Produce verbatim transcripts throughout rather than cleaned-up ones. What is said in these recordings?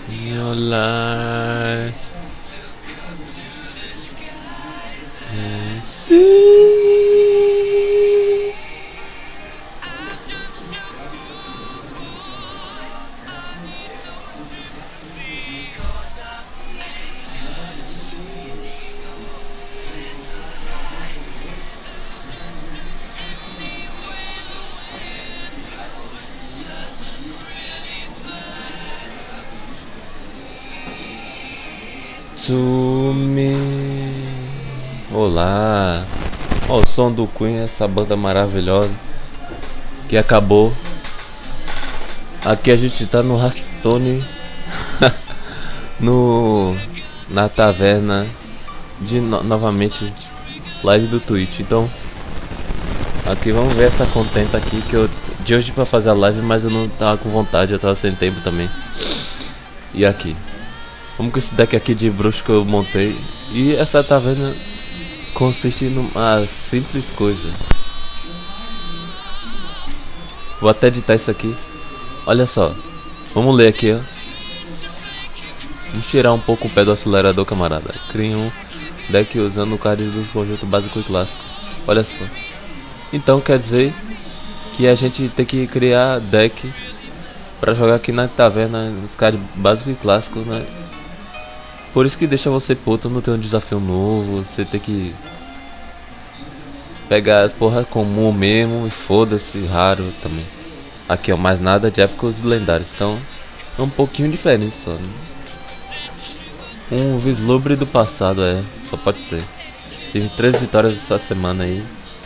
Your lies. See. To me. Olá. Ó, o som do Queen, essa banda maravilhosa que acabou. Aqui a gente tá no Hearthstone. no na taverna de no, novamente live do Twitch. Então aqui vamos ver essa contenta aqui que eu de hoje pra fazer a live, mas eu não tava com vontade, eu tava sem tempo também. E aqui vamos com esse deck aqui de bruxo que eu montei. E essa taverna consiste numa simples coisa. Vou até editar isso aqui. Olha só, vamos ler aqui, ó. Vamos tirar um pouco o pé do acelerador, camarada. Crie um deck usando o card do conjunto básico e clássico. Olha só. Então quer dizer que a gente tem que criar deck pra jogar aqui na taverna, os cards básico e clássico, né? Por isso que deixa você puto, não tem um desafio novo, você tem que pegar as porra comum mesmo e foda-se, raro também. Aqui ó, mais nada de épicos e lendários, então é um pouquinho diferente só, né? Um vislumbre do passado, é, só pode ser. Tive três vitórias essa semana aí.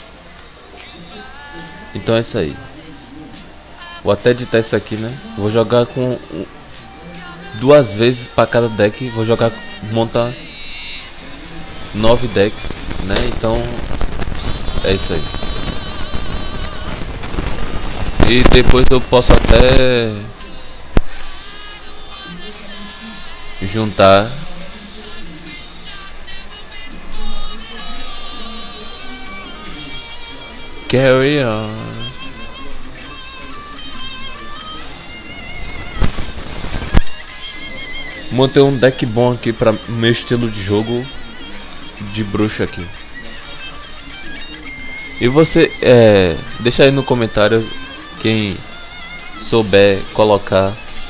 Então é isso aí. Vou até editar isso aqui, né? Vou jogar com duas vezes para cada deck. Vou jogar, montar nove decks, né? Então é isso aí. E depois eu posso até juntar carry on. Montei um deck bom aqui para meu estilo de jogo de bruxa aqui. E você, é, deixa aí no comentário quem souber colocar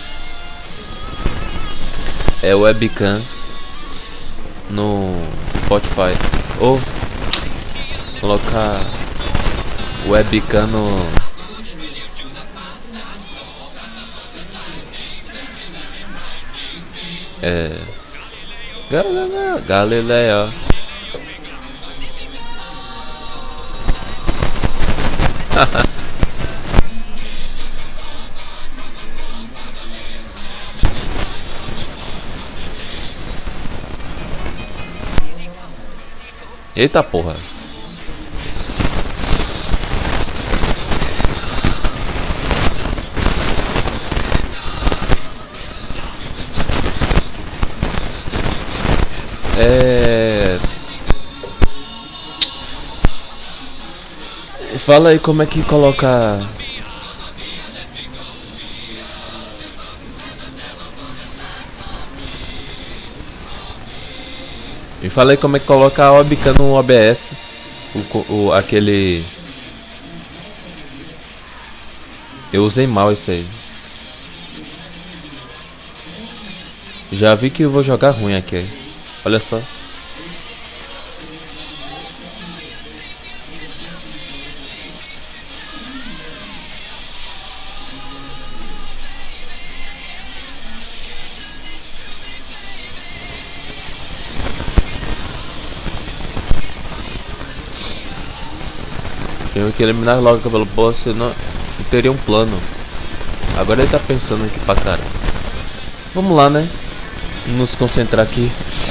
é webcam no Spotify ou colocar webcam no é Galileu, Galileu. Eita porra. É... Fala aí como é que coloca... Me fala aí como é que coloca a webcam no O B S. O, o, aquele... Eu usei mal isso aí. Já vi que eu vou jogar ruim aqui. Olha só. Tenho que eliminar logo pelo boss, senão eu teria um plano. Agora ele tá pensando aqui pra cara. Vamos lá, né? Nos concentrar aqui.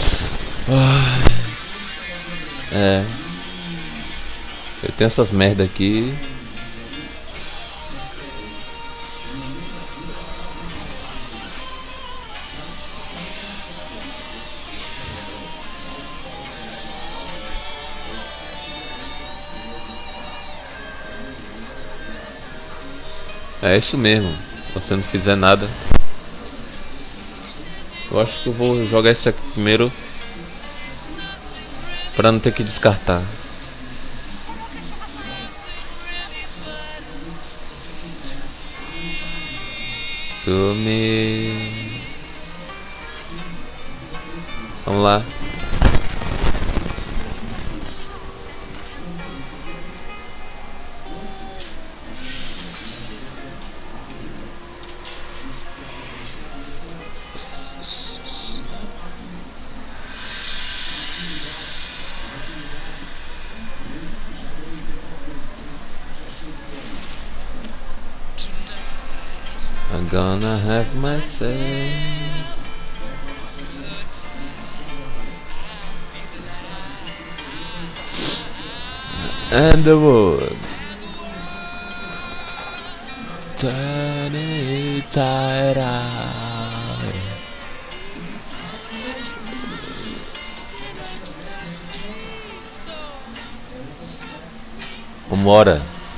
É. Eu tenho essas merda aqui. É isso mesmo. Se você não fizer nada. Eu acho que eu vou jogar esse aqui primeiro pra não ter que descartar. Sumi. Vamos lá. I'm gonna have myself and the world turning tide out. Vambora.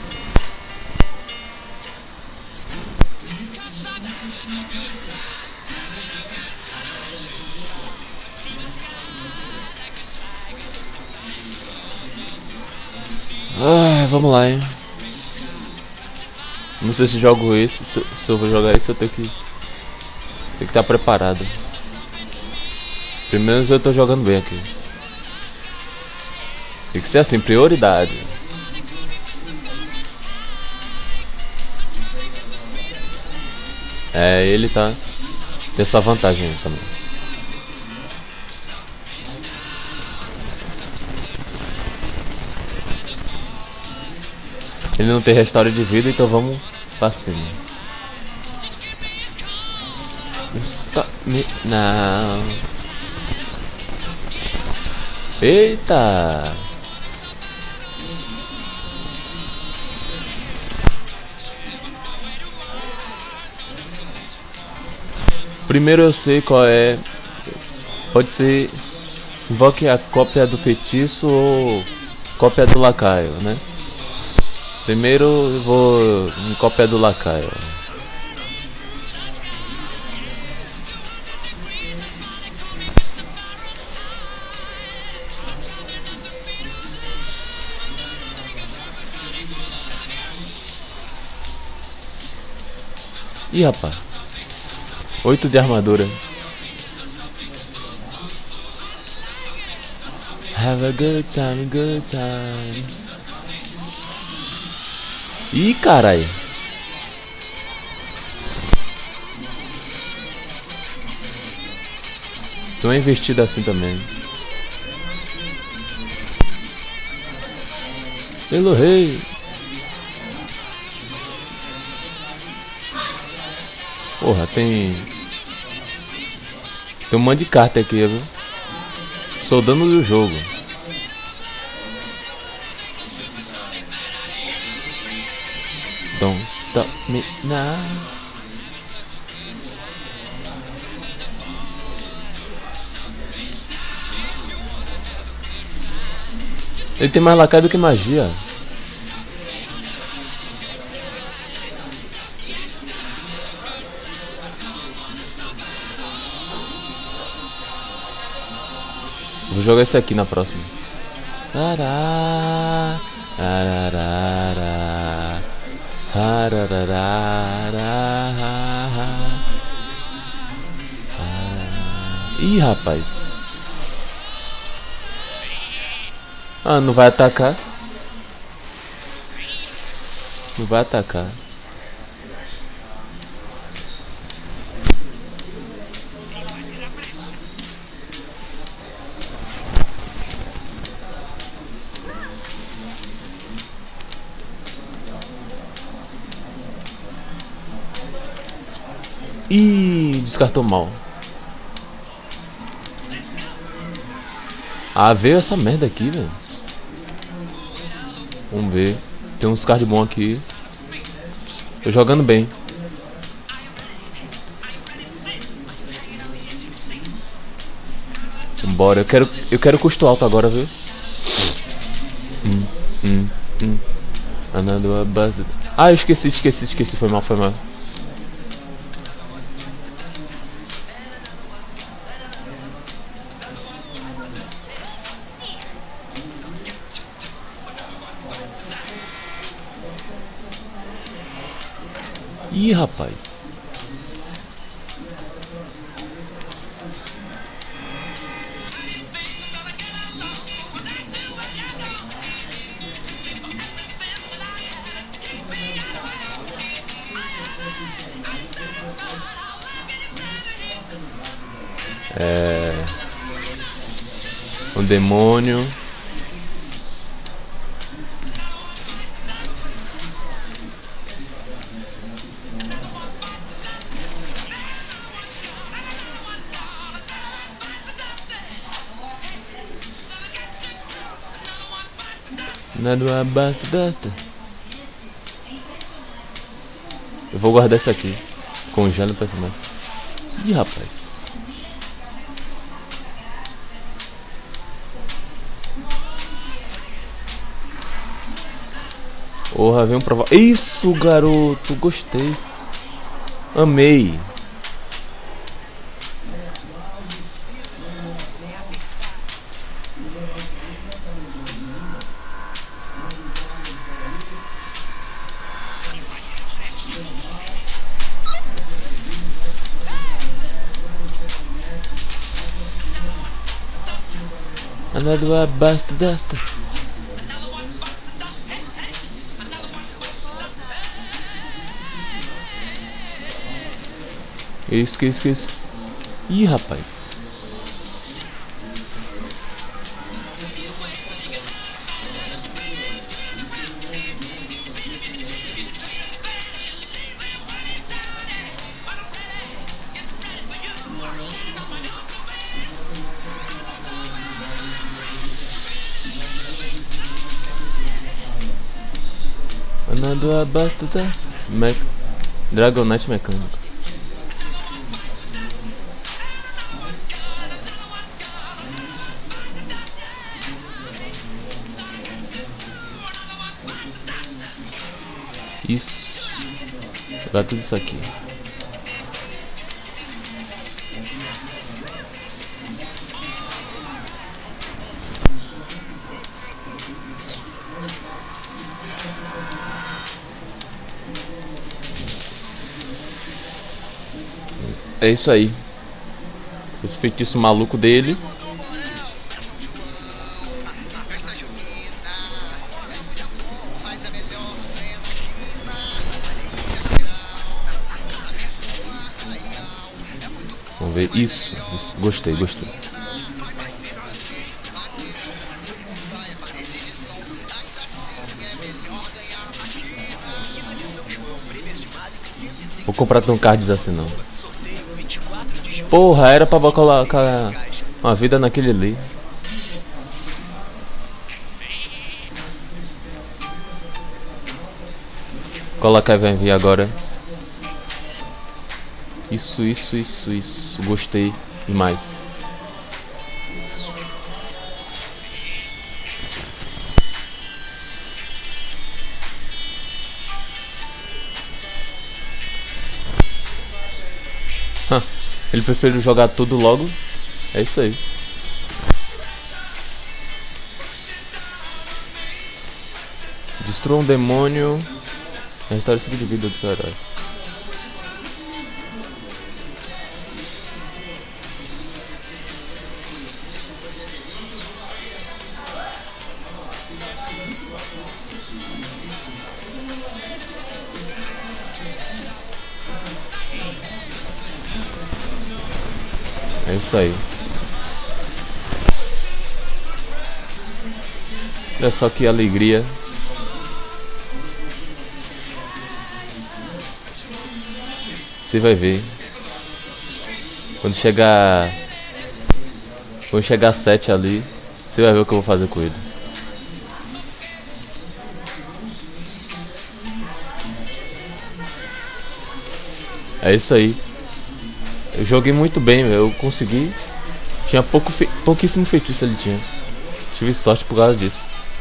Ah, vamos lá, hein. Não sei se jogo isso, se, se eu vou jogar isso eu tenho que Tem que estar preparado. Primeiro eu tô jogando bem aqui. Tem que ser assim, prioridade. É, ele tá tem essa vantagem também. Ele não tem restauro de vida, então vamos pra cima. Stop me now. Eita! Primeiro eu sei qual é. Pode ser. Invoque a cópia do feitiço ou cópia do lacaio, né? Primeiro eu vou em cópia do lacaio. Ih, rapaz. Oito de armadura. Have a good time, good time. Ih, carai. Tô investido assim também. Pelo rei. Porra, tem... Tem um monte de carta aqui, viu? Sou dano do jogo. Don't stop me now. Ele tem mais lacaio do que magia. Vou jogar esse aqui na próxima. Arará, arará, arará. Ih, rapaz. Ah, não vai atacar. Não vai atacar. Ih, descartou mal. Ah, veio essa merda aqui, velho. Vamos ver. Tem uns cards bons aqui. Tô jogando bem. Bora, eu quero, eu quero custo alto agora, viu? Hum, hum, hum. Ah, eu esqueci, esqueci, esqueci. Foi mal, foi mal. Ih, rapaz. É... Um demônio. Nada basta, basta. Eu vou guardar isso aqui. Congela o personagem. Ih, rapaz. Porra, vem um provar. Isso, garoto. Gostei. Amei. Another basta, basta. Isso, que isso, que isso. Ih, rapaz. Another basta, basta. Mec Dragon Knight mecânico. Isso. Jogar tudo isso aqui. É isso aí. Esse feitiço maluco dele. Vamos ver. Isso, isso. Gostei, gostei. Vou comprar tão cards assim não. Porra, era pra colocar uma vida naquele ali. Colocar vai vir agora. Isso, isso, isso, isso. Gostei demais. Ele prefere jogar tudo logo. É isso aí. Destrua um demônio. Restaura cinco de vida do seu herói. É isso aí. Olha só que alegria. Você vai ver. Quando chegar... Quando chegar sete ali, você vai ver o que eu vou fazer com ele. É isso aí. Eu joguei muito bem, eu consegui. Tinha pouco fe... pouquíssimo feitiço ele tinha. Tive sorte por causa disso.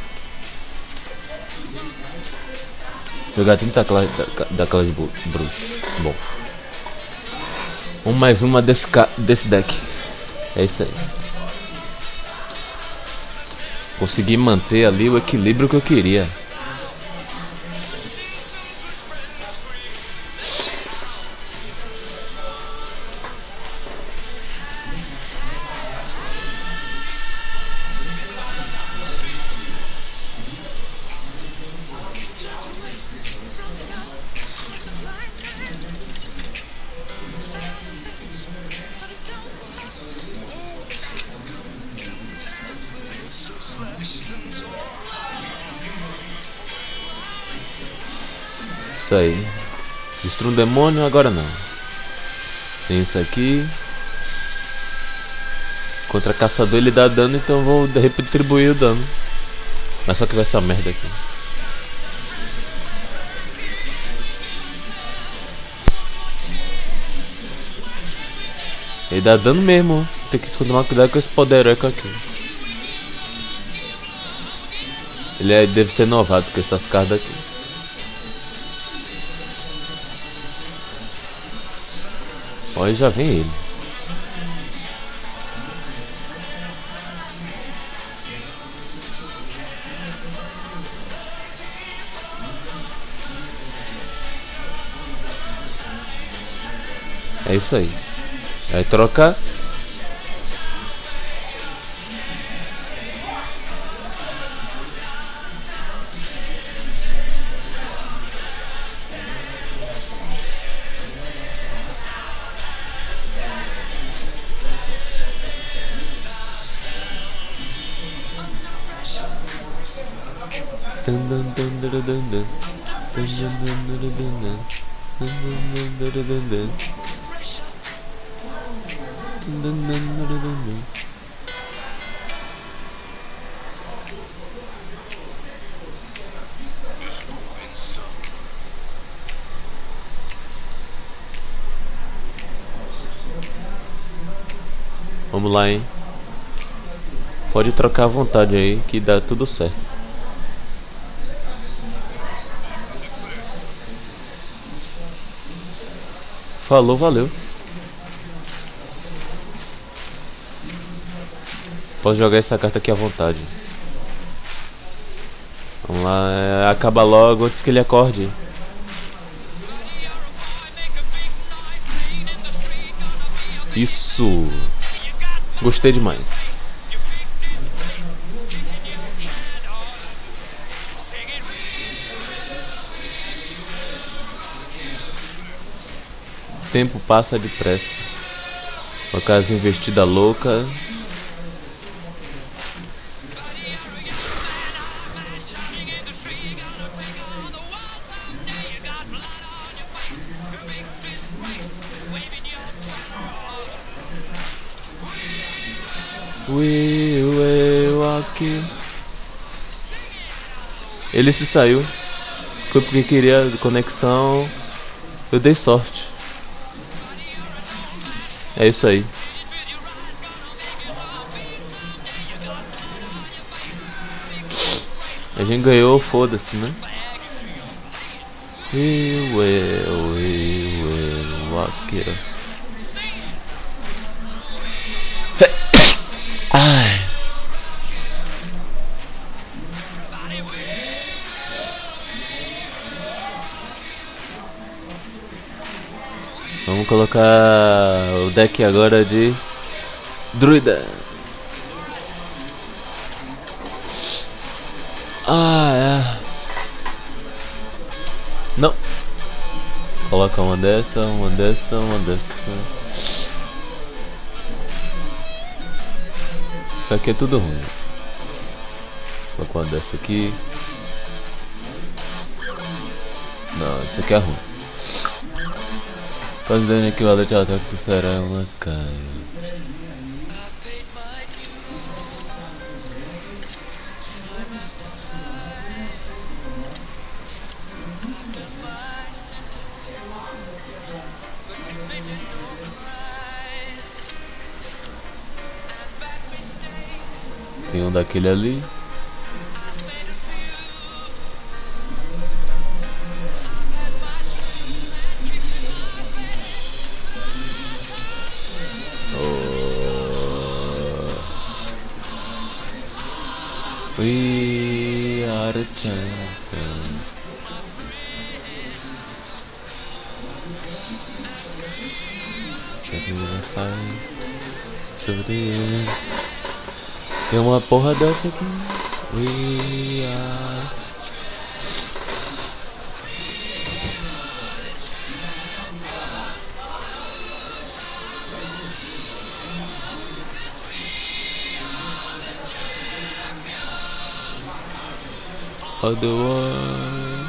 Jogar trinta daquelas bruxas. Bom. Um mais uma desse, ca... desse deck. É isso aí. Consegui manter ali o equilíbrio que eu queria. Isso aí. Destrua um demônio, agora não. Tem isso aqui. Contra caçador ele dá dano, então eu vou retribuir o dano. Mas só que vai ser uma merda aqui. Ele dá dano mesmo. Tem que tomar cuidado com esse podereco aqui. Ele é, deve ser novato com essas cartas aqui. Olha, já vem ele. É isso aí. Vai trocar. Vamos lá, hein? Pode trocar à vontade aí, que dá tudo certo. Falou, valeu. Posso jogar essa carta aqui à vontade. Vamos lá, é, acaba logo antes que ele acorde. Isso. Gostei demais. O tempo passa depressa. Uma casa investida louca. We will walk. Ele se saiu. Foi porque queria conexão. Eu dei sorte. É isso aí. A gente ganhou, foda-se, né? We will, we will walk. Ai. Vamos colocar o deck agora de druida. Ah, é. Não. Coloca uma dessa, uma dessa, uma dessa. Isso aqui é tudo ruim. Coloca uma dessa aqui. Não, isso aqui é ruim. Quando dano equivalente ao ataque do será uma caia. Tem um daquele ali. We are the champions. Tem uma porra dessa aqui. We are. Otherwise.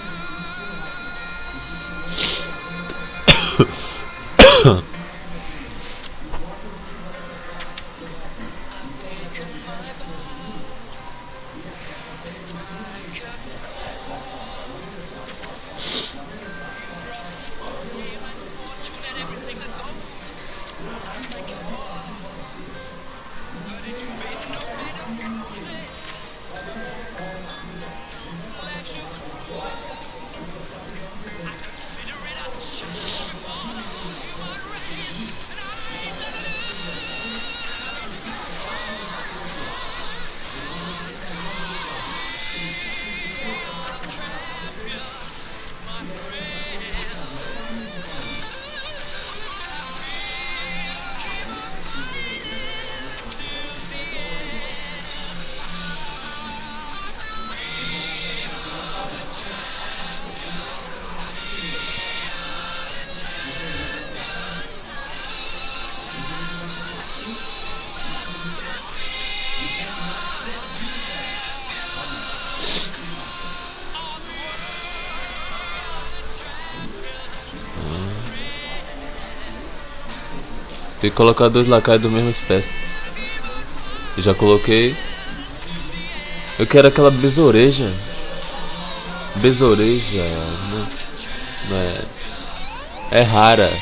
Tem que colocar dois lacaios do mesma espécie. Eu já coloquei. Eu quero aquela besoureja. Besoureja. Não, não é. É rara.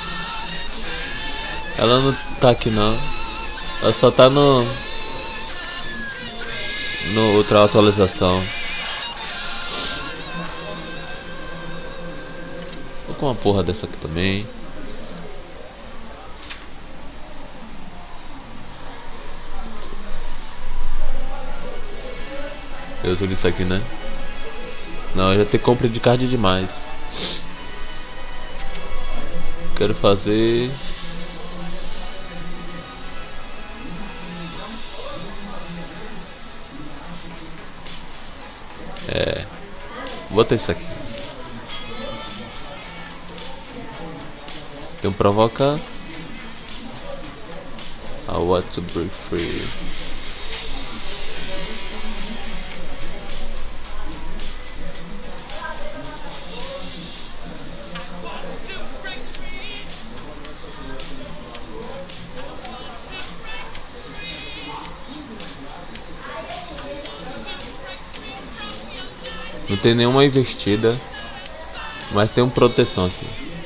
Ela não tá aqui não. Ela só tá no. No outra atualização. Vou com uma porra dessa aqui também. Eu tô nisso aqui, né? Não, eu já tenho compra de card demais. Quero fazer... É... Bota isso aqui. Tem um provoca... I want to break free. Não tem nenhuma investida, mas tem um proteção aqui.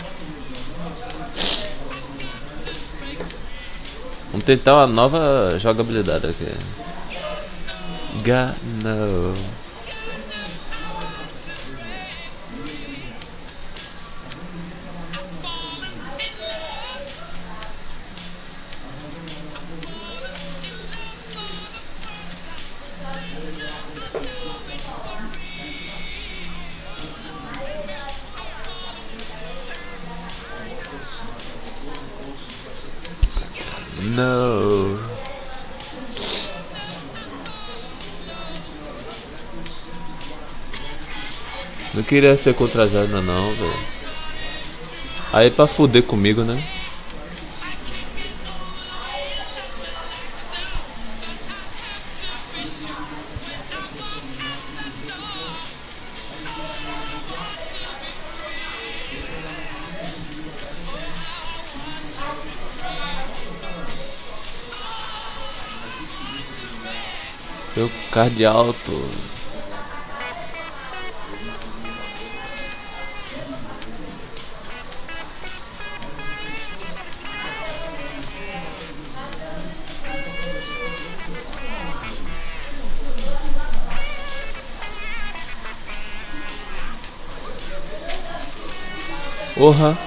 Vamos tentar uma nova jogabilidade aqui. Gano. Não. Não queria ser contrajada não, velho. Aí pra fuder comigo, né? Meu card alto. Porra.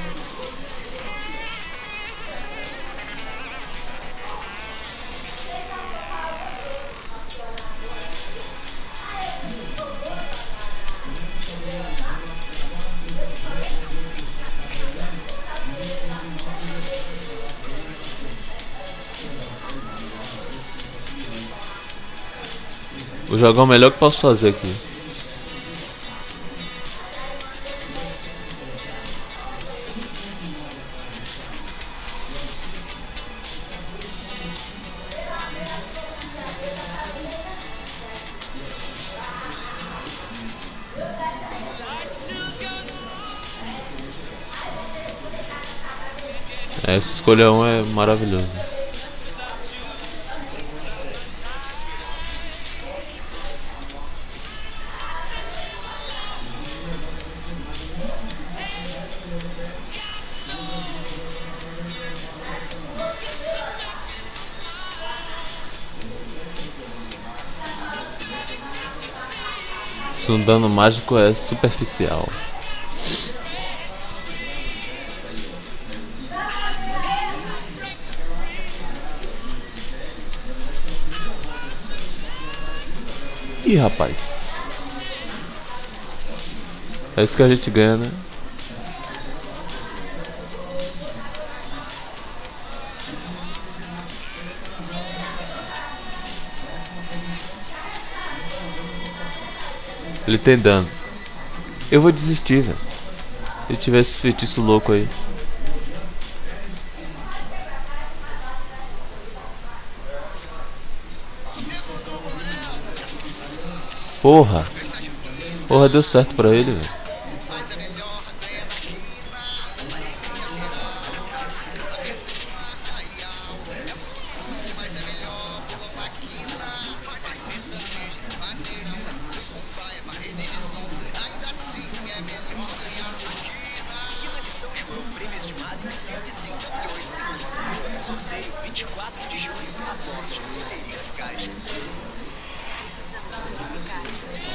Vou jogar o melhor que posso fazer aqui. Essa escolha um é maravilhoso. Um dano mágico é superficial. Ih, rapaz. É isso que a gente ganha, né? Ele tem dano. Eu vou desistir, velho. Se tivesse feitiço louco aí. Porra. Porra, deu certo pra ele, velho. Sorteio vinte e quatro de junho. Aposte, loterias Caixa. Precisamos purificar você.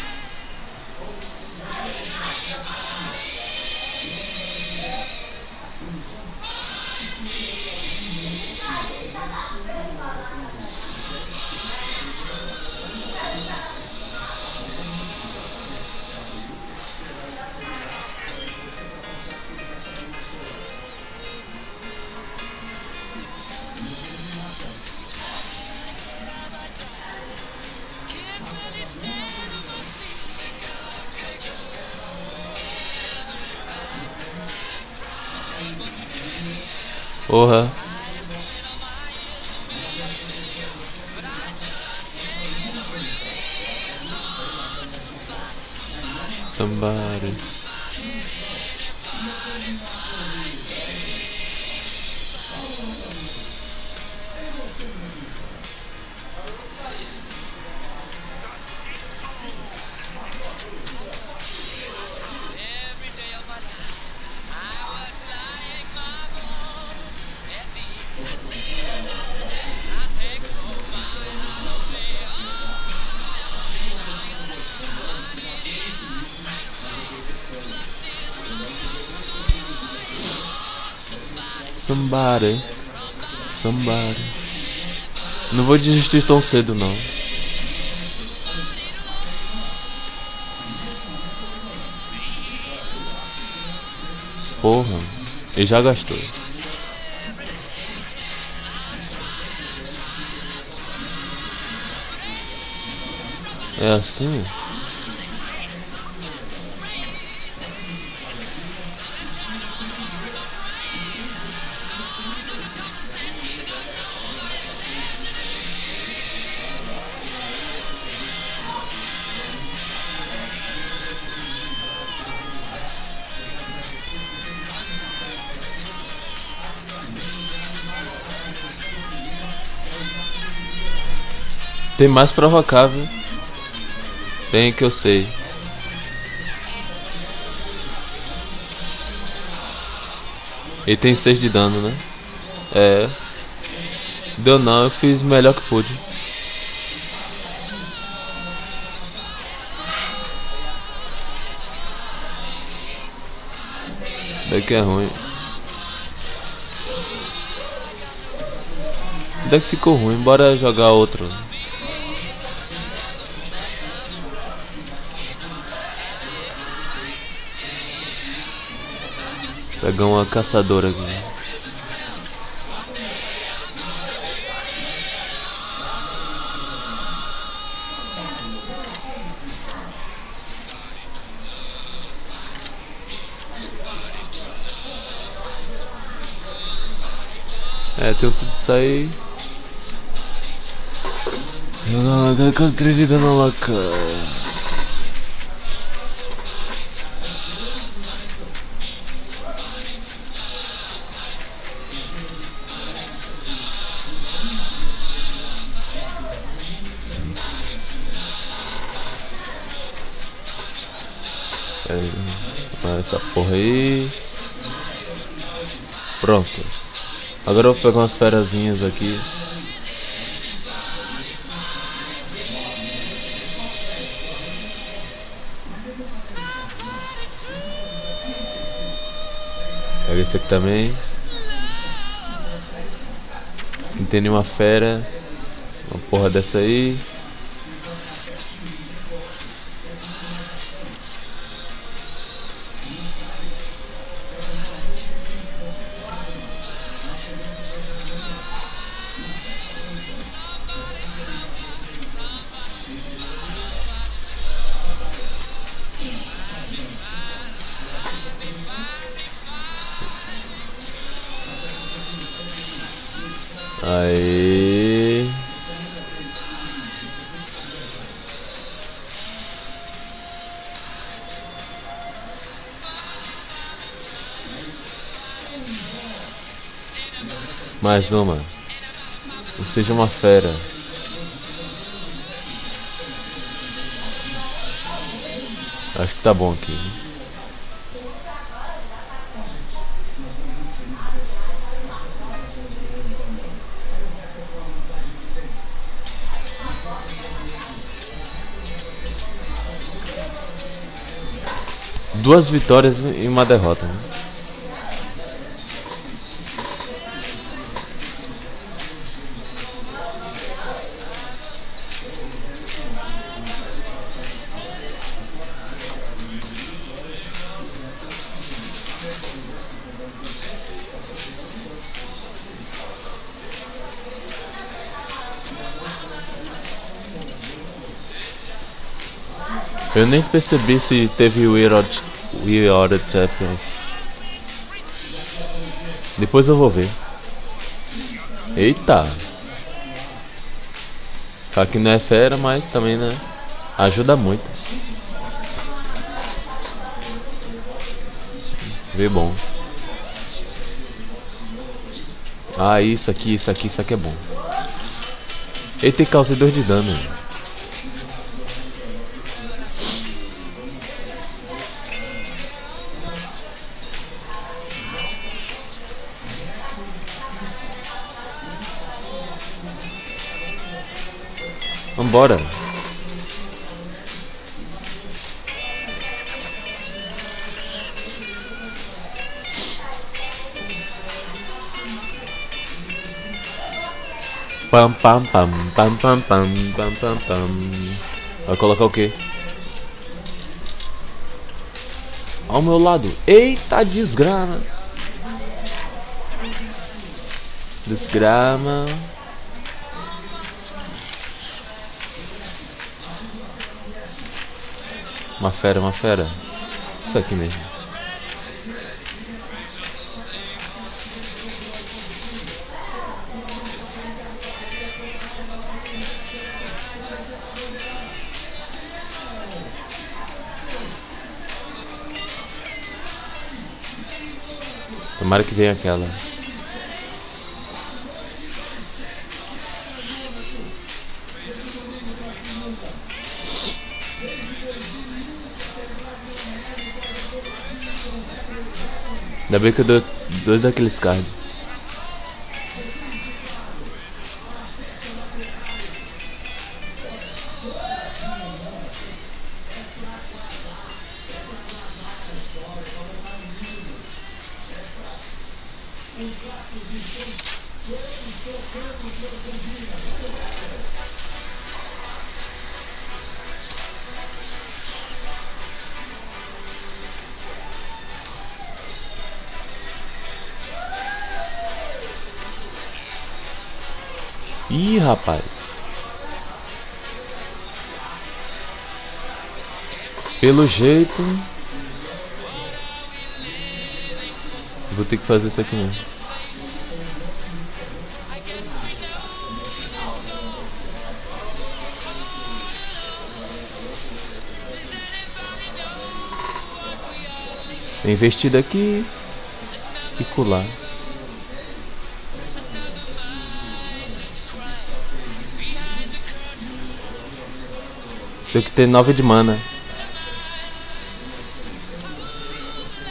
Porra. Somebody. Somebody. Somebody. Não vou desistir tão cedo, não. Porra. Ele já gastou. É assim? Tem mais provocável. Tem que eu sei. Ele tem seis de dano, né? É. Deu não, eu fiz melhor que pude. Daqui é ruim. Daqui ficou ruim, bora jogar outro. Pegar uma caçadora aqui. É, tem tudo isso aí. Jogar com três de dano lá, cara. essa porra aí. Pronto. Agora eu vou pegar umas ferazinhas aqui. Pega esse aqui também. Não tem nenhuma fera. Uma porra dessa aí. Aí. Mais uma. Não seja uma fera. Acho que tá bom aqui. Duas vitórias e uma derrota, né? Eu nem percebi se teve o We Are The Champions. Depois eu vou ver. Eita! Aqui não é fera, mas também, né, ajuda muito. Vê bom. Ah, isso aqui, isso aqui, isso aqui é bom. Ele tem causa dois de dano. Vambora. Pam pam pam pam pam pam pam pam pam. Vai colocar o quê? Ao meu lado. Eita desgrama. Desgrama. Uma fera, uma fera. Isso aqui mesmo. Tomara que venha aquela. Ainda bem que eu dou dois daqueles cards. Ih, rapaz. Pelo jeito vou ter que fazer isso aqui mesmo. Investido aqui e colar. Tem que ter nove de mana.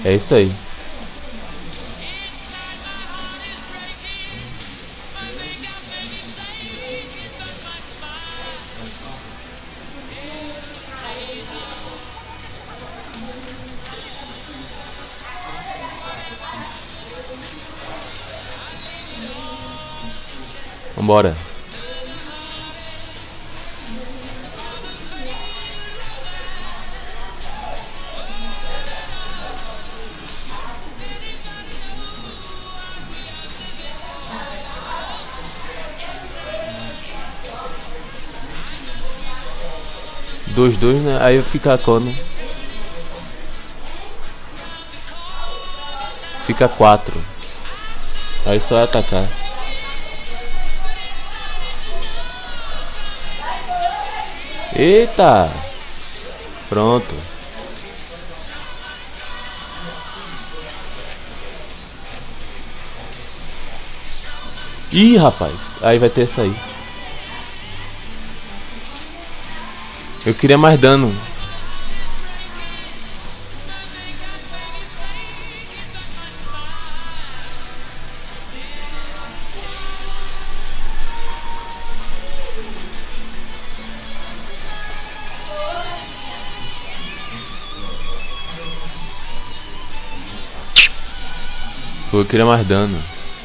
É isso aí. Vambora. Dois, dois, né? Aí fica a cona. Fica quatro. Aí só é atacar. Eita! Pronto. Ih, rapaz. Aí vai ter essa aí. Eu queria mais dano. Eu queria mais dano.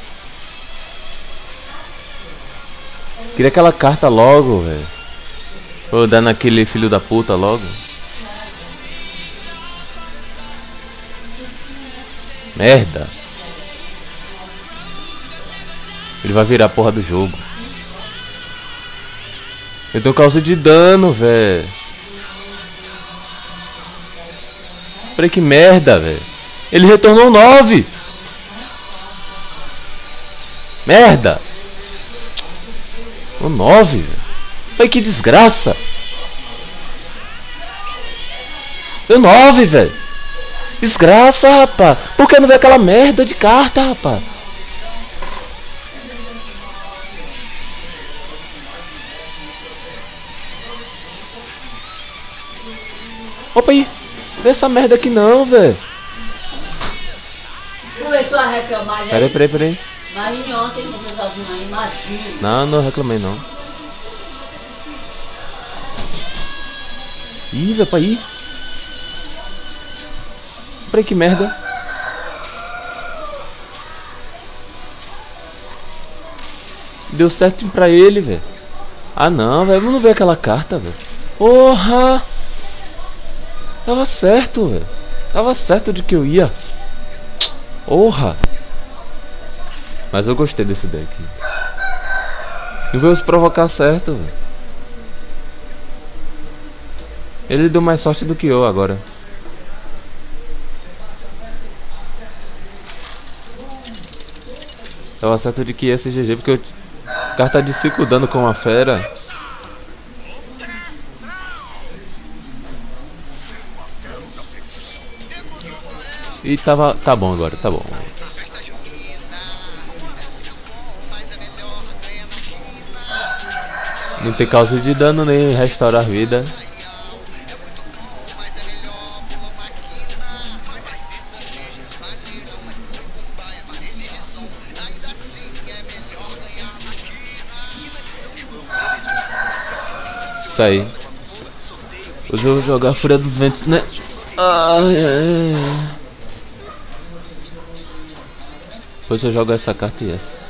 Queria aquela carta logo, velho. Vou dar naquele filho da puta logo. Merda. Ele vai virar a porra do jogo. Eu tenho causa de dano, velho. Peraí, que merda, velho. Ele retornou nove. Merda. O nove, velho. Ai, que desgraça. Deu nove, velho. Desgraça, rapaz. Por que não vê aquela merda de carta, rapaz? Opa aí. Vê essa merda aqui não, velho. Começou a reclamar, né? Peraí, peraí, peraí. Imagine ontem no pessoalzinho aí, imagina. Não, não reclamei não. Ih, vai pra ir. Peraí, que merda. Deu certo pra ele, velho. Ah não, velho. Vamos ver aquela carta, velho. Porra! Tava certo, velho. Tava certo de que eu ia. Porra! Mas eu gostei desse deck. E veio se provocar certo, velho. Ele deu mais sorte do que eu agora. Tava certo de que ia ser G G, porque eu... carta de cinco dano com uma fera. E tava... tá bom agora, tá bom. Não tem causa de dano nem restaurar a vida. Isso aí. Hoje eu vou jogar a Fúria dos Ventos, né? Ai, ai. Depois eu jogo essa carta e essa.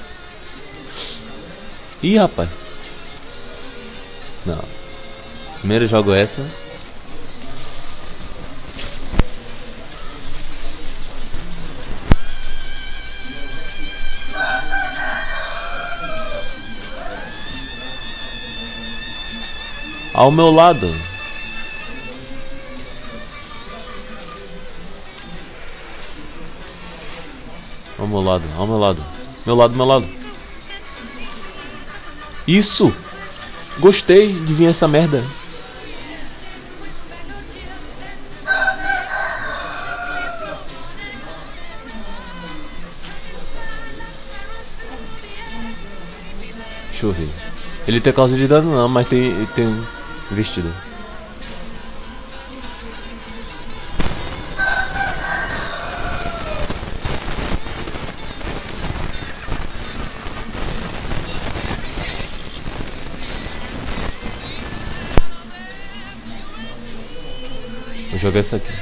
Ih, rapaz. Não. Primeiro eu jogo essa. Ao meu lado. Ao meu lado, ao meu lado. Meu lado, meu lado. Isso! Gostei de vir essa merda. Deixa eu ver. Ele tem causa de dano não, mas tem, tem vestido. Vou jogar isso aqui.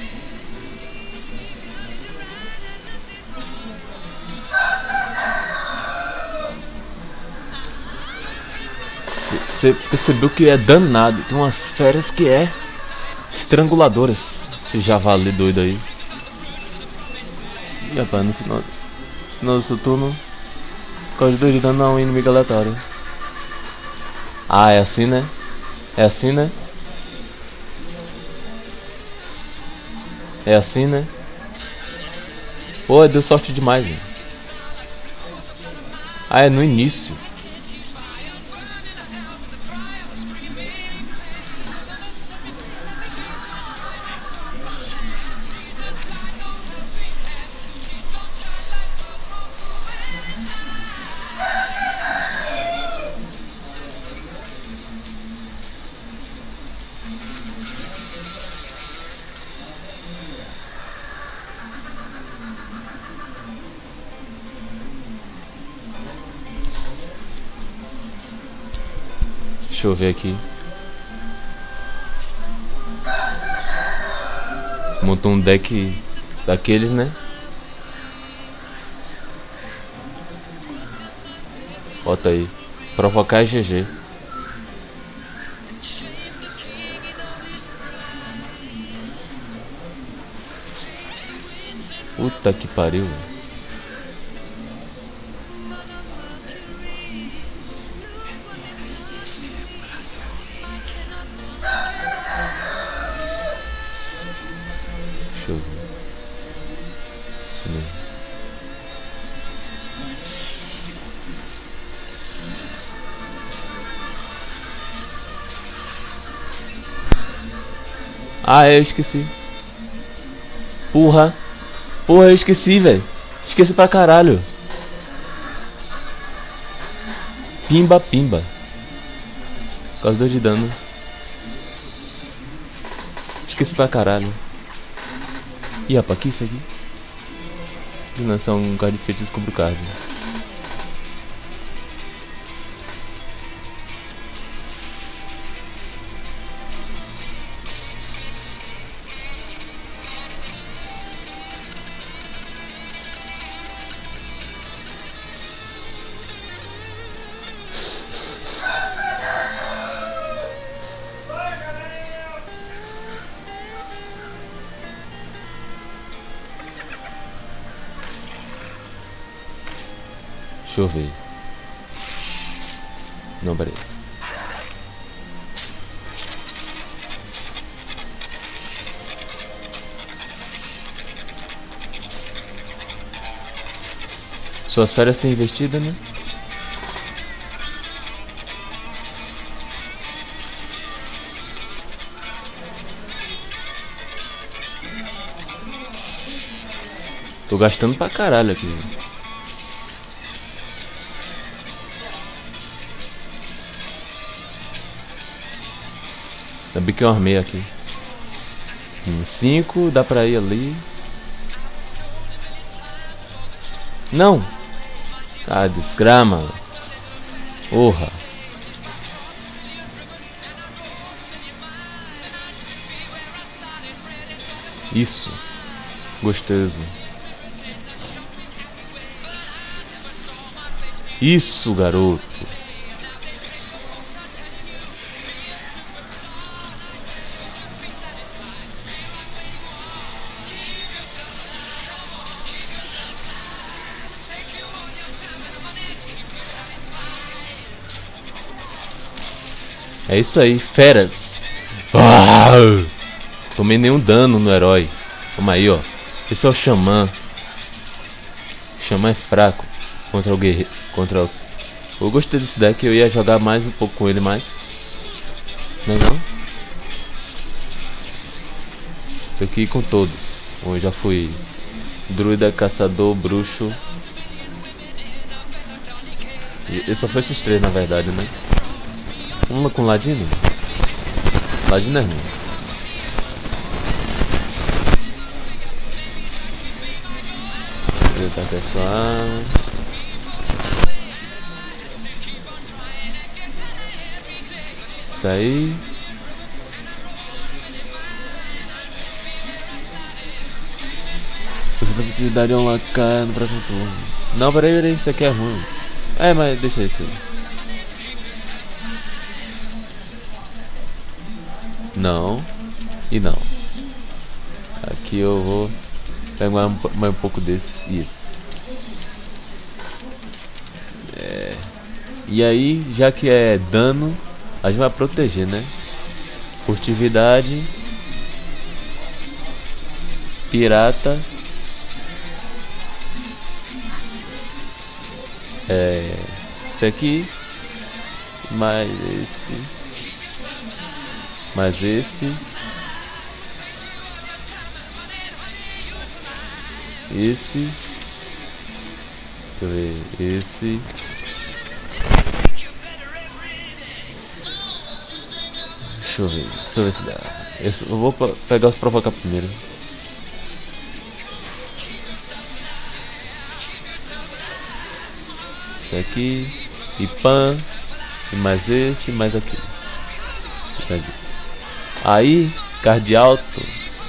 Você percebeu que é danado. Tem umas férias que é estranguladoras. Esse javali doido aí. E rapaz, no final, final do turno, Código dois dando a um inimigo aleatório. Ah, é assim, né? É assim, né? É assim, né? Pô, deu sorte demais, hein? Ah, é no início. Deixa eu ver aqui. Montou um deck daqueles, né? Bota aí. Provocar G G. Puta que pariu. Deixa eu ver. Isso mesmo. Ah, eu esqueci. Porra. Porra, eu esqueci, velho. Esqueci pra caralho. Pimba, pimba. Causador de dano. Esqueci pra caralho. Ih, rapaz, que isso aqui? Lançar um card de feitiço com o card. Deixa eu ver. Não, peraí. Suas férias são investidas, né? Tô gastando pra caralho aqui. Ainda bem que eu armei aqui. Em cinco, dá pra ir ali. Não! Ah, desgrama. Porra. Isso. Gostoso. Isso, garoto. É isso aí, feras. Uau! Tomei nenhum dano no herói. Toma aí, ó. Esse é o Xamã. O Xamã é fraco contra o guerreiro. Contra o... Eu gostei desse deck, eu ia jogar mais um pouco com ele, mais. Não é não? Tô aqui com todos. Eu já fui druida, caçador, bruxo. E só foi esses três na verdade, né? Uma com Ladino? Ladino é ruim. Ele tá pessoal. Isso aí. Você tem oportunidade de um lacar no próximo turno. Não, peraí, peraí, isso aqui é ruim. É, mas deixa isso aí. Não. E não. Aqui eu vou pegar mais um, mais um pouco desse. Isso. É. E aí, já que é dano, a gente vai proteger, né? Furtividade. Pirata. É. Esse aqui. Mais esse. Mais esse. Esse. Deixa eu ver. Esse. Deixa eu ver. Deixa eu ver se dá. Esse, eu vou pegar os provocar primeiro. Esse aqui. E pan. E mais esse. E mais aqui. Aí. Card alto.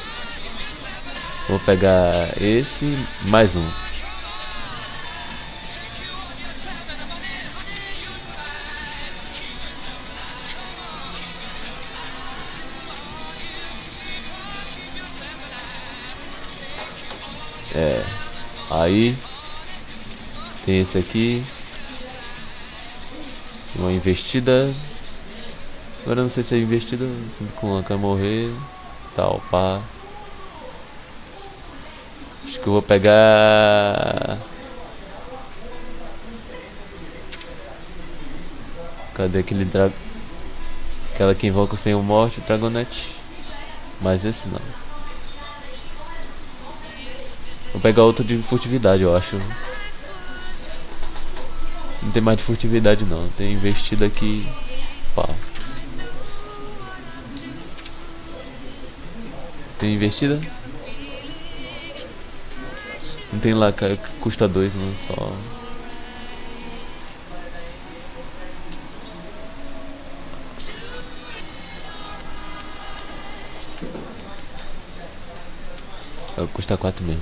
Vou pegar esse. Mais um. É. Aí. Tem esse aqui. Uma investida. Agora eu não sei se é investida. Com a quer morrer. Tal, pá. Acho que eu vou pegar. Cadê aquele dragão? Aquela que invoca sem o morte, Dragonete. Mas esse não. Vou pegar outro de furtividade, eu acho. Não tem mais de furtividade não. Tem investido aqui. Pá. Tem investida? Não tem lá, que custa dois, não só. Custa quatro mesmo.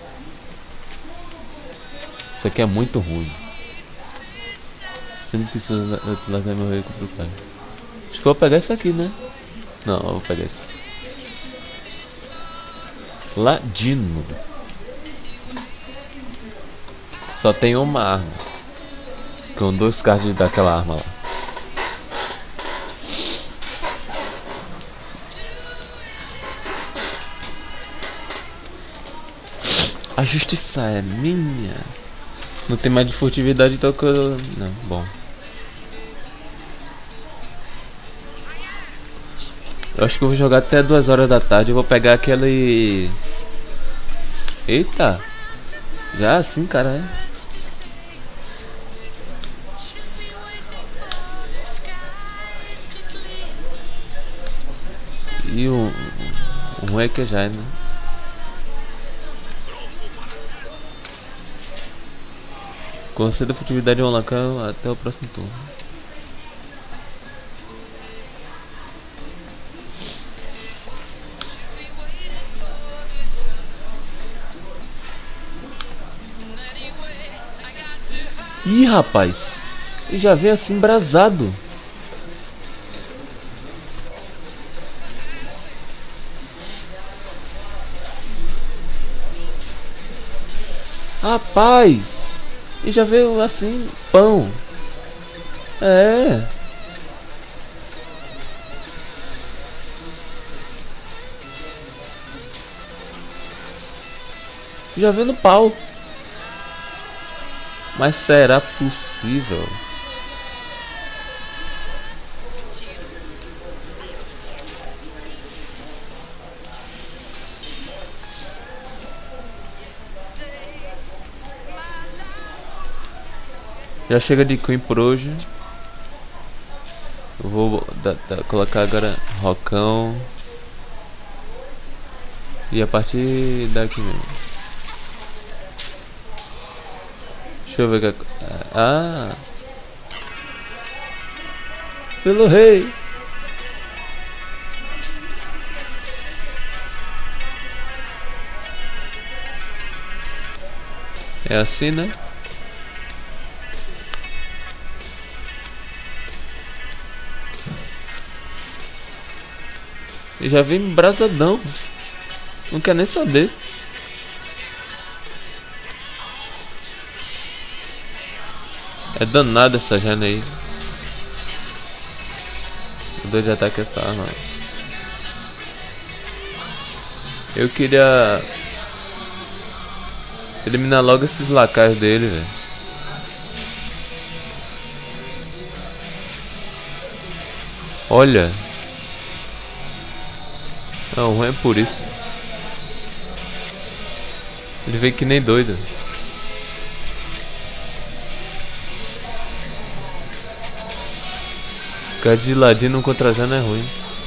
Isso aqui é muito ruim. Você não precisa utilizar meu recurso pro cara. Acho que eu vou pegar isso aqui, né? Não, eu vou pegar esse. Ladino. Só tem uma arma. Com dois cards daquela arma lá. A justiça é minha. Não tem mais de furtividade, então que eu... Não, bom. Eu acho que eu vou jogar até duas horas da tarde. Eu vou pegar aquele... Eita. Já assim, cara, é. E o... O ruim é que já é, né? Conceda furtividade ao Lacan até o próximo turno. Ih, rapaz, ele já veio assim embrasado. Rapaz, e já veio assim, pão. É. Já veio no pau. Mas será possível? Já chega de Queen por hoje. Eu vou da, da, colocar agora Rocão. E a partir daqui mesmo. Deixa eu ver que... Ah! Pelo rei! É assim, né? E já vem brasadão. Não quer nem saber. É danada essa Jane aí. O dois de ataque essa arma. Eu queria eliminar logo esses lacaios dele, velho. Olha. Não, ruim é por isso. Ele veio que nem doido. Ficar de ladinho no contra-zano é ruim.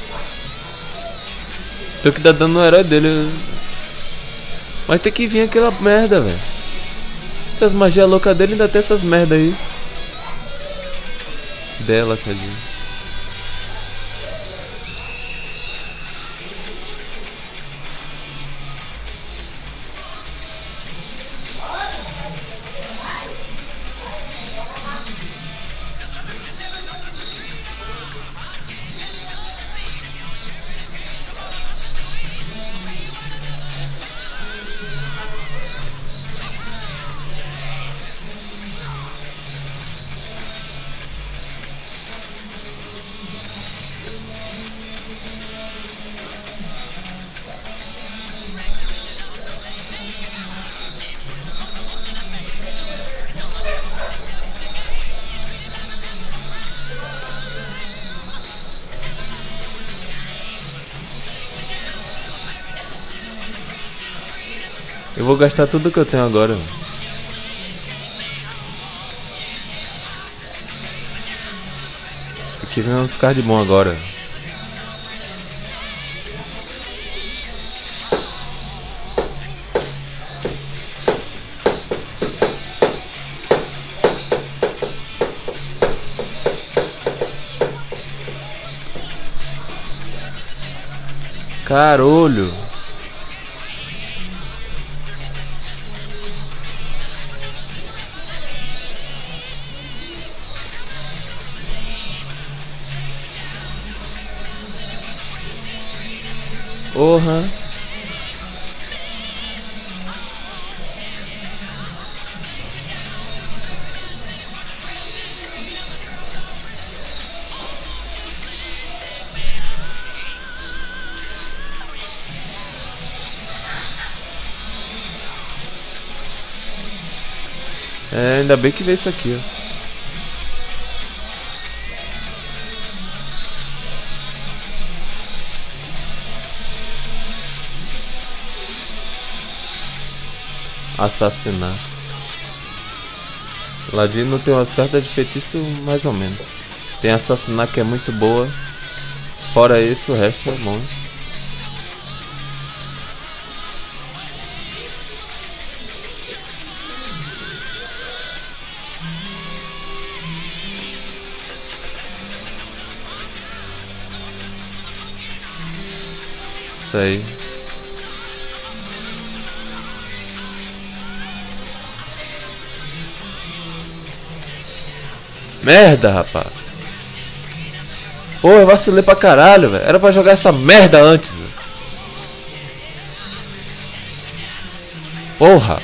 Tem que dar dano no herói dele. Mas tem que vir aquela merda, velho. Essas magias loucas dele ainda tem essas merda aí. Dela, tadinho. Eu vou gastar tudo que eu tenho agora. Aqui vem uns cards bons agora. Carolho. Porra. É, ainda bem que veio isso aqui, ó. Assassinar. Ladino tem umas cartas de feitiço mais ou menos. Tem assassinar que é muito boa. Fora isso, o resto é bom. Isso aí. Merda, rapaz. Pô, eu vacilei pra caralho, velho. Era pra jogar essa merda antes, véio. Porra.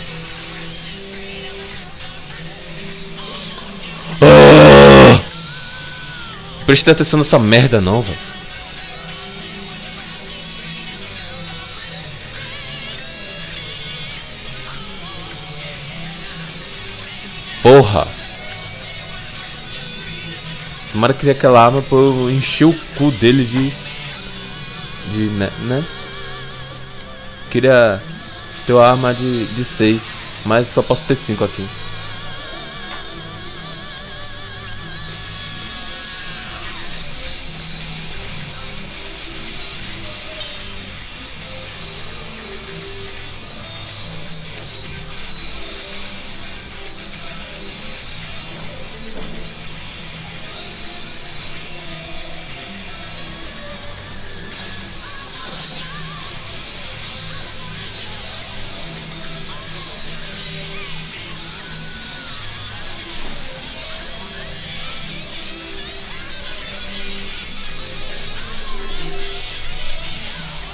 Oh! Presta atenção nessa merda não, velho. Porra. Tomara que aquela arma pra eu encher o cu dele de... De... né? né? Queria ter uma arma de, de seis, mas só posso ter cinco aqui.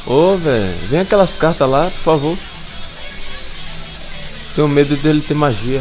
Ô, velho, vem aquelas cartas lá, por favor. Tenho medo dele ter magia.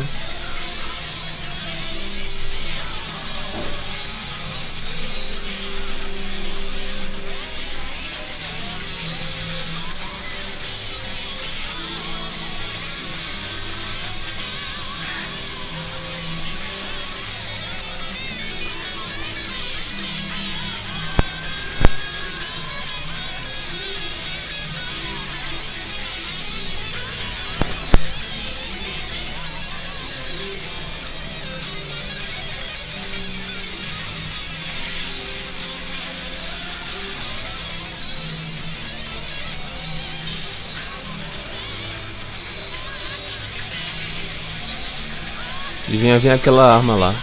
E vinha vir aquela arma lá.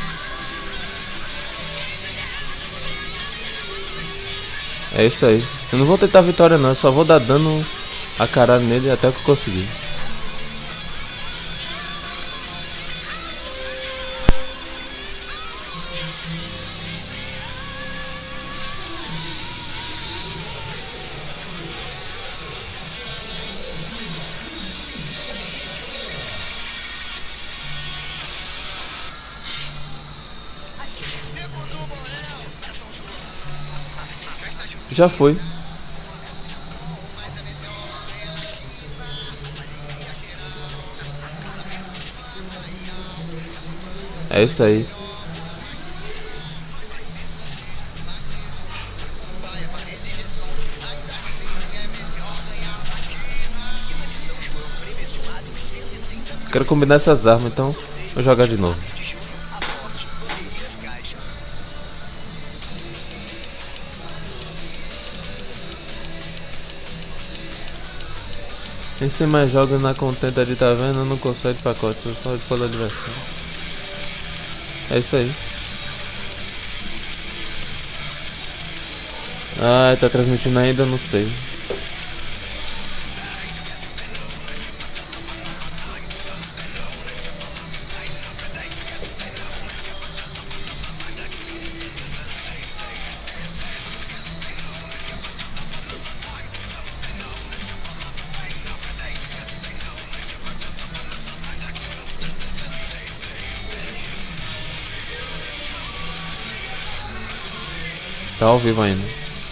É isso aí. Eu não vou tentar vitória não, eu só vou dar dano a caralho nele até que eu conseguir. Já foi. É isso aí. Quero combinar essas armas, então vou jogar de novo. Quem tem mais joga na contenta ali, tá vendo? Não consegue pacote, só de pelo adversário. É isso aí. Ah, tá transmitindo ainda? Não sei. Tá ao vivo ainda.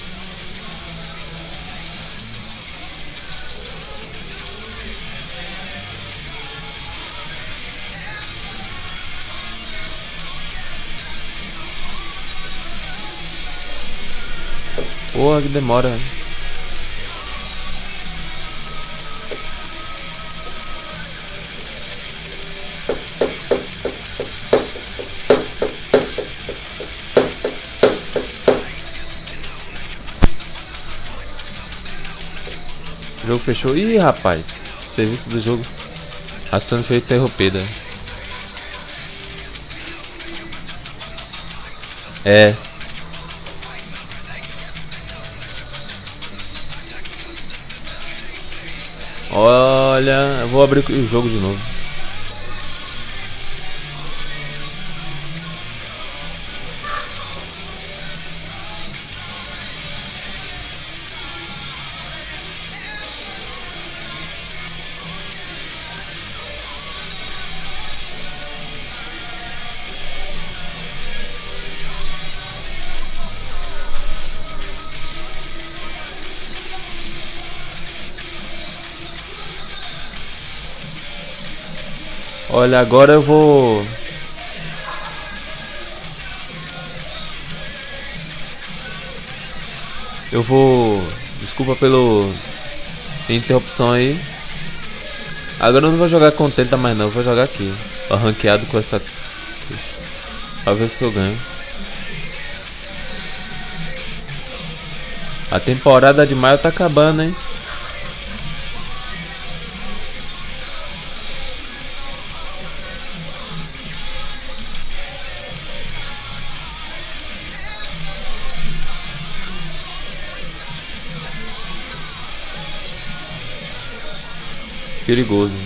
Porra, que demora. O jogo fechou. Ih, rapaz. Serviço do jogo. Ação foi interrompida. É. Olha, eu vou abrir o jogo de novo. Olha, agora eu vou... Eu vou... Desculpa pelo... interrupção aí. Agora eu não vou jogar contenta mais não, eu vou jogar aqui. Ranqueado com essa... Pra ver se eu ganho. A temporada de maio tá acabando, hein? Perigoso.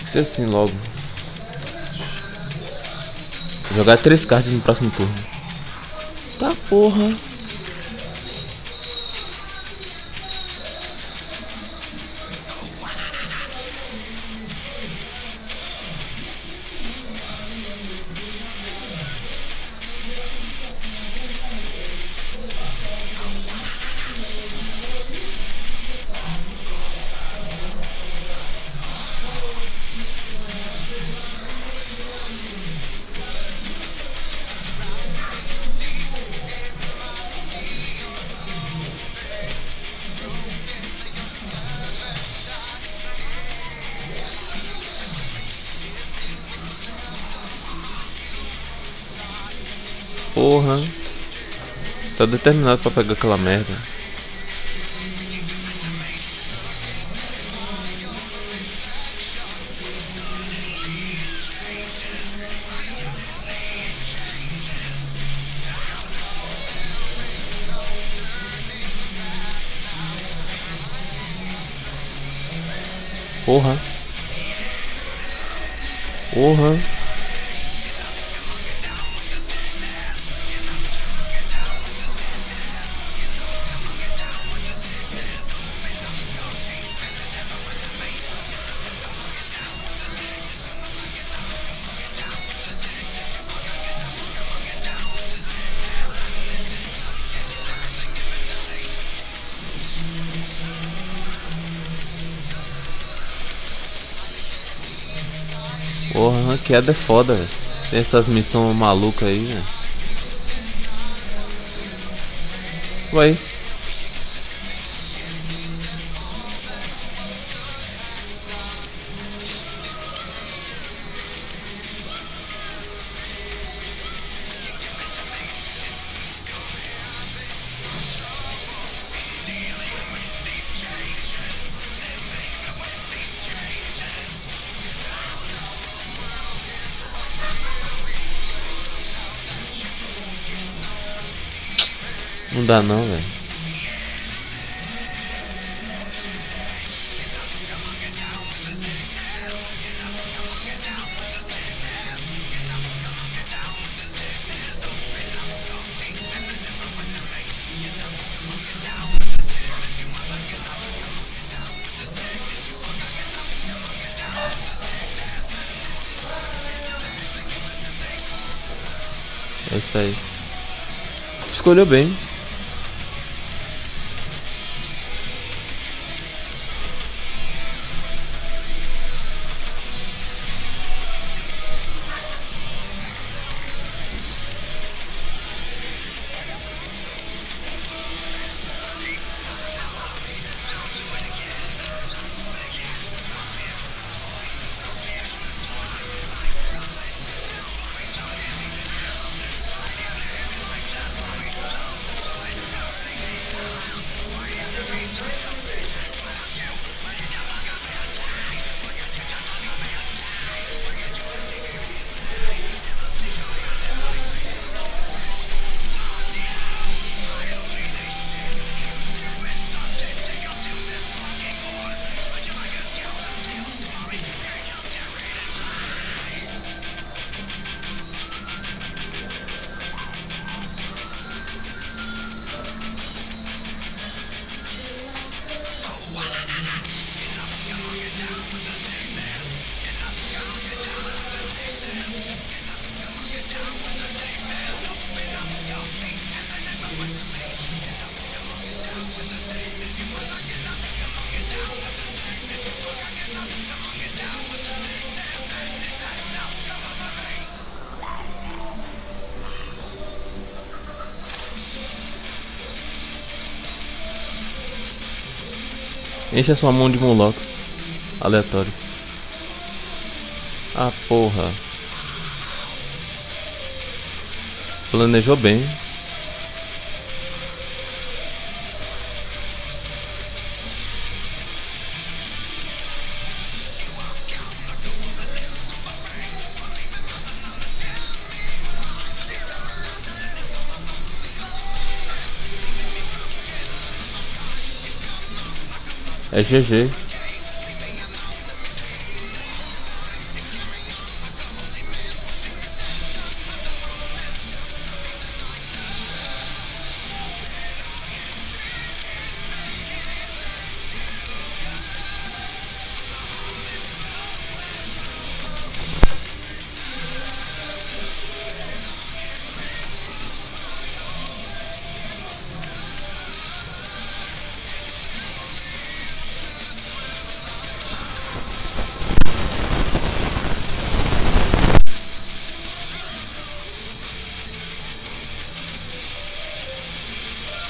que ser assim logo. Jogar três cartas no próximo turno. Tá porra. Porra. Tô determinado pra pegar aquela merda. Porra. Porra. Porra, ranqueada é foda, velho. Tem essas missões malucas aí, velho. Vai. Não dá não, velho. É isso aí. Escolheu bem. Enche a sua mão de molocos. Aleatório. Ah, porra. Planejou bem. É G G.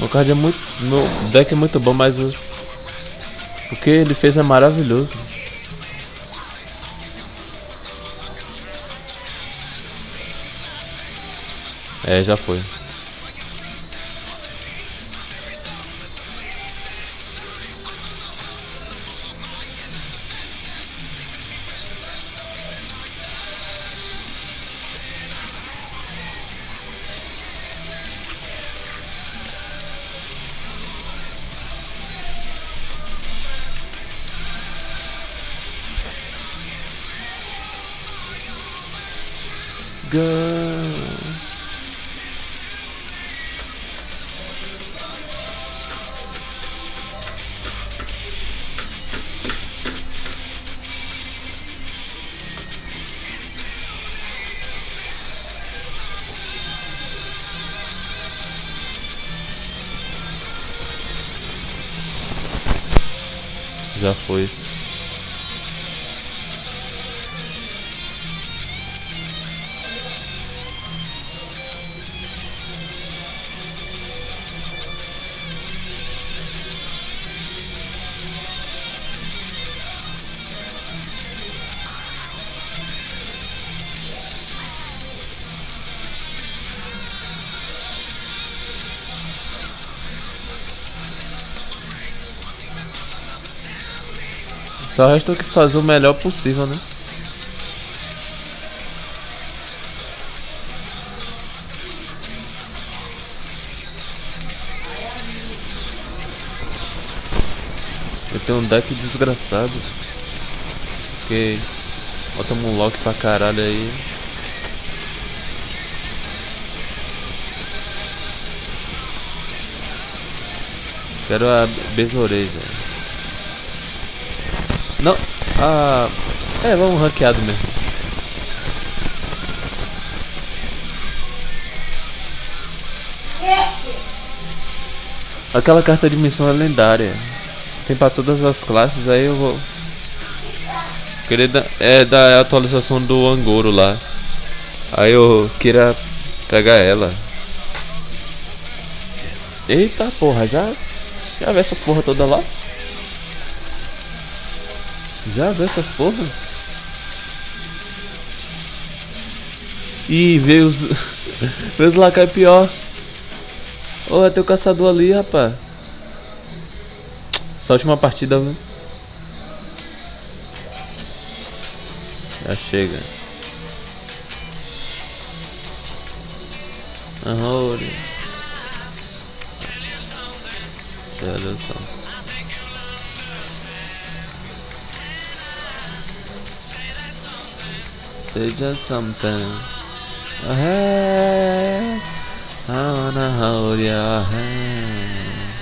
Meu card é muito. Meu deck é muito bom, mas o, o que ele fez é maravilhoso. É, já foi. Go. Já foi. Só resta que fazer o melhor possível, né? Eu tenho um deck desgraçado. Porque bota um lock pra caralho aí. Quero a besoureja. Não, ah, é, vamos ranqueado mesmo. Aquela carta de missão é lendária. Tem pra todas as classes, aí eu vou querer da, é da atualização do Angoro lá. Aí eu queria pegar ela. Eita porra, já já vê essa porra toda lá? Já vê essas porra? Ih, veio os veio os lacai pior. Ô, oh, tem o caçador ali, rapaz. Essa última partida, viu? Já chega. Aham. Seleção. Say just something. Oh, hey, I wanna hold your hand.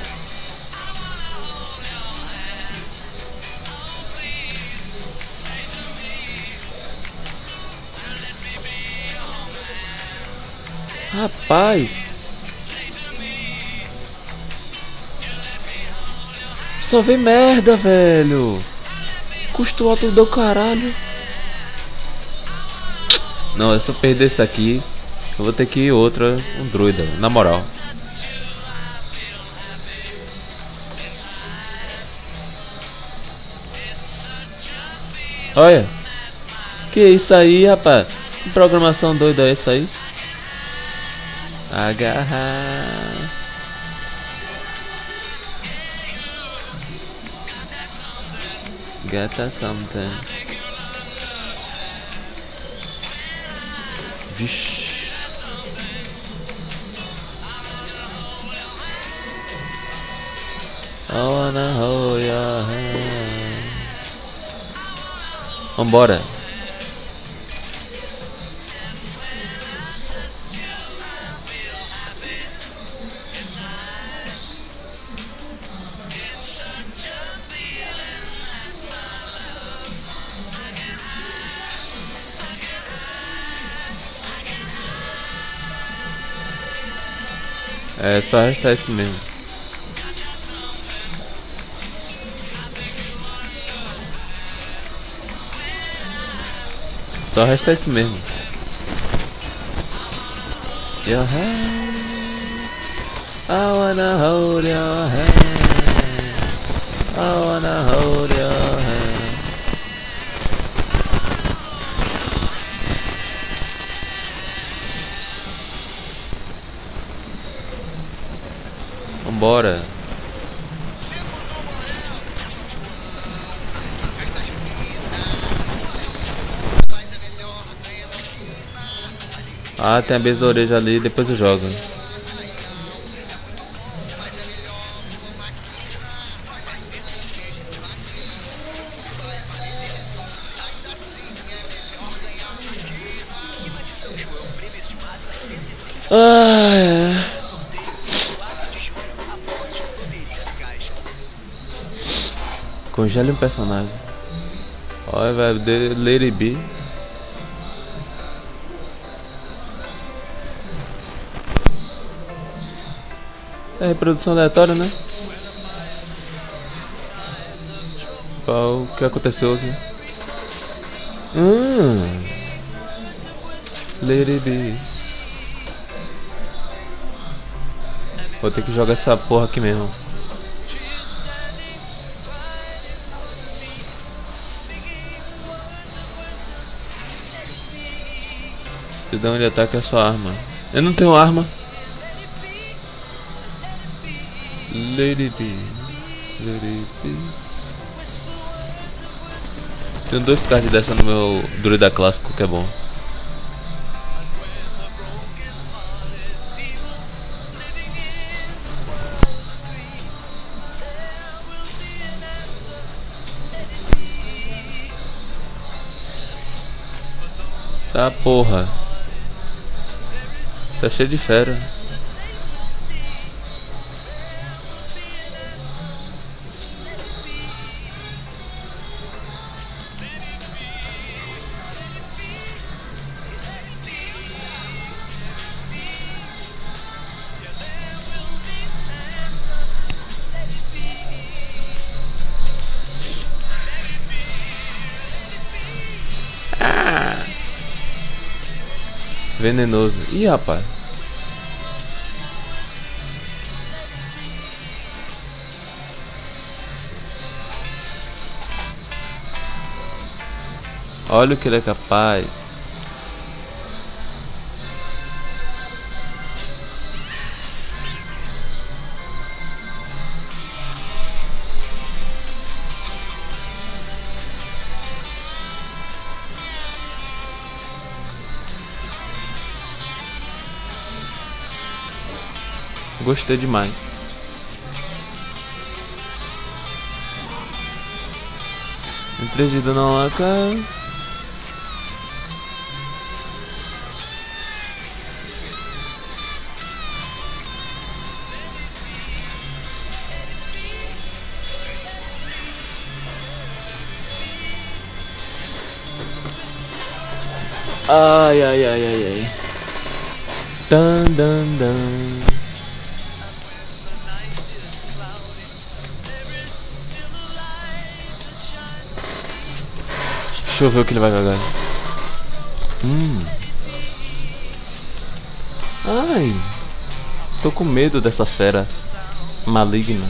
Rapaz, só vem merda, velho. Custo alto do caralho. Não, se eu perder isso aqui, eu vou ter que ir outra, um druida, na moral. Olha, que isso aí, rapaz? Que programação doida é essa aí? Agarrar. Gata something. Vixe. I wanna hold your hand. Vambora. É só restar isso mesmo. Só resta isso mesmo. Your hand. I wanna hold your hand. I wanna hold your hand. Vambora. Ah, tem a besoureja ali, depois eu jogo. Ah, é. Congele um personagem. Olha, velho, Let It Be. É reprodução aleatória, né? Qual o que aconteceu aqui? Hum. Let It Be. Vou ter que jogar essa porra aqui mesmo. Se dá um ataque é sua arma. Eu não tenho arma. Let It Be. Let It Be. Tenho dois cards dessa no meu druida clássico que é bom. Tá porra. Tá cheio de fera. Ah. Venenoso. Ih, rapaz. Olha o que ele é capaz. Gostei demais. Em três de dano lá, cara. Ai, ai, ai, ai, ai. Dan, dan, dan. Deixa eu ver o que ele vai cagar. Hum. Ai. Tô com medo dessa fera maligna.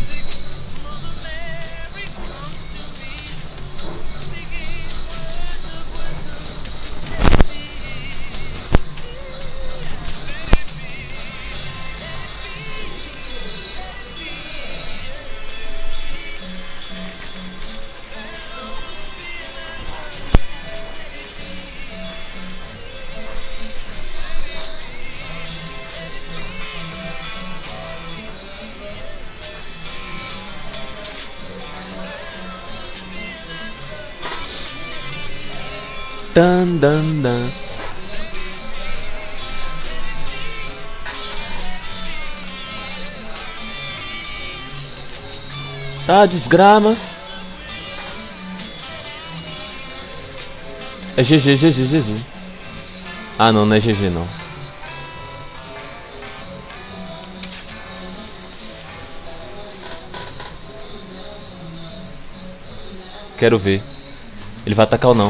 Dan, dan, dan. Ah, desgrama. É G G, G G, G G. Ah, não, não é G G não. Quero ver. Ele vai atacar ou não?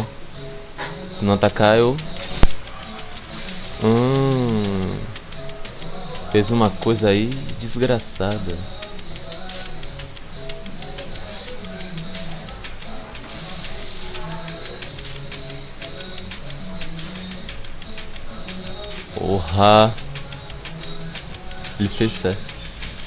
Se não atacar, eu... Hum... Fez uma coisa aí desgraçada. Porra. Ele fez certo.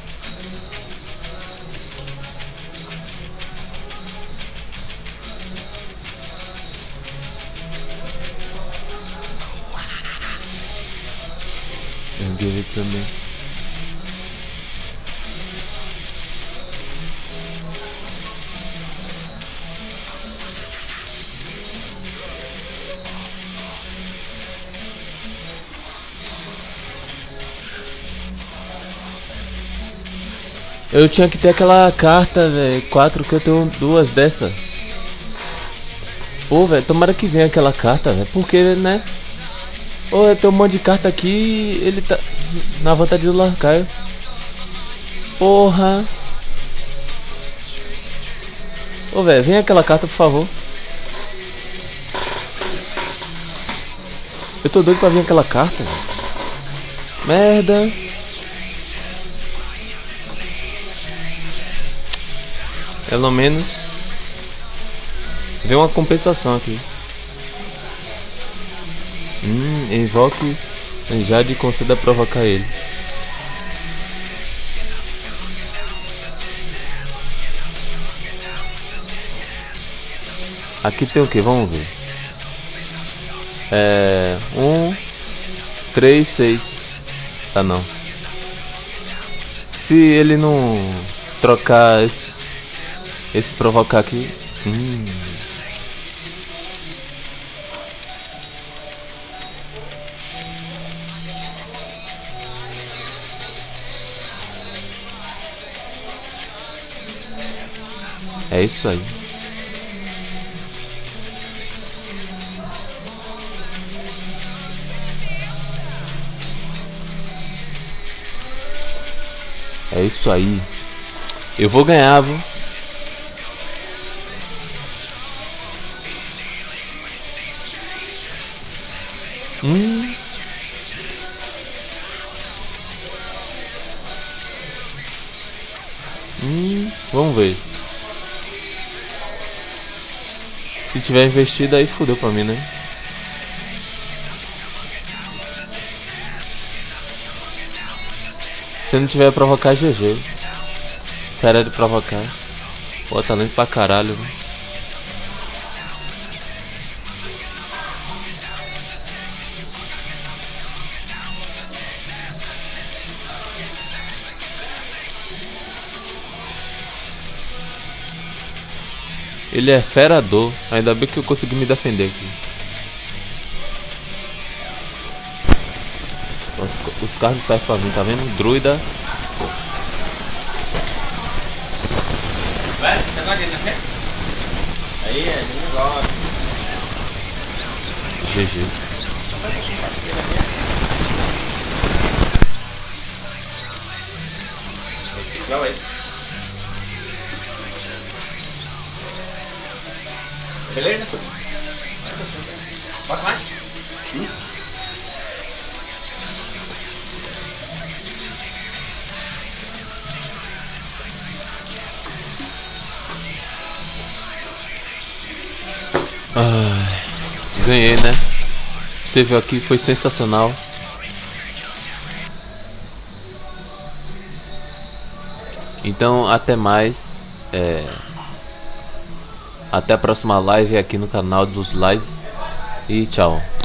Eu give it to me. Eu tinha que ter aquela carta, velho. Quatro que eu tenho duas dessa. Pô, velho, tomara que venha aquela carta, velho. Porque, né? Ô, eu tenho um monte de carta aqui. Ele tá na vontade do Larcaio. Porra. Ô, velho, vem aquela carta, por favor. Eu tô doido pra vir aquela carta, véio. Merda. Pelo menos vem uma compensação aqui. Hum, invoque Jade e conceda provocar ele. Aqui tem o que? Vamos ver. É. Um, três, seis. Tá não. Se ele não trocar esse. Esse provocar aqui. Hum. É isso aí. É isso aí. Eu vou ganhar, viu? Hum. Hum. Vamos ver. Se tiver investido aí fudeu pra mim, né? Se não tiver provocar G G. Sério de provocar. Pô, tá lento pra caralho, viu? Ele é ferador, ainda bem que eu consegui me defender aqui. Os, os carros servem pra mim, tá vendo? Druida. Vai, você gosta de café? Aí, é, negócio. G G. Igual aí. Beleza? Bota mais. Hum? Ai, ganhei, né? Você viu aqui, foi sensacional. Então, até mais. É... Até a próxima live aqui no canal dos Lives. E tchau.